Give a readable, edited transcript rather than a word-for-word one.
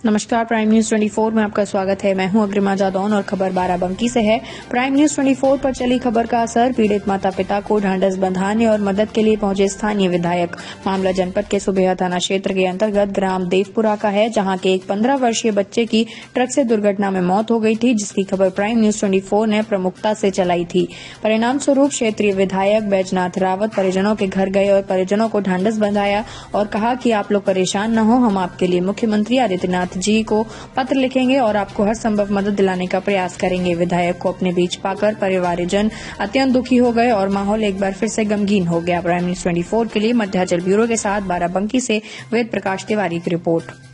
नमस्कार, prime news 24 में आपका स्वागत है। मैं हूं अग्रिमा जादौन और खबर बाराबंकी से है। प्राइम न्यूज 24 पर चली खबर का असर, पीड़ित माता पिता को ढांढस बंधाने और मदद के लिए पहुंचे स्थानीय विधायक। मामला जनपद के सुबेहा थाना क्षेत्र के अंतर्गत ग्राम देवपुरा का है, जहां के एक 15 वर्षीय बच्चे की ट्रक से दुर्घटना में मौत हो गई थी, जिसकी खबर प्राइम न्यूज 24 ने प्रमुखता से चलाई थी। परिणाम स्वरूप क्षेत्रीय विधायक बैजनाथ रावत परिजनों के घर गए और परिजनों को ढांढस बंधाया और कहा कि आप लोग परेशान न हो, हम आपके लिए मुख्यमंत्री आदित्यनाथ जी को पत्र लिखेंगे और आपको हर संभव मदद दिलाने का प्रयास करेंगे। विधायक को अपने बीच पाकर परिवारजन अत्यंत दुखी हो गए और माहौल एक बार फिर से गमगीन हो गया। प्राइम न्यूज 24 के लिए मध्यांचल ब्यूरो के साथ बाराबंकी से वेद प्रकाश तिवारी की रिपोर्ट।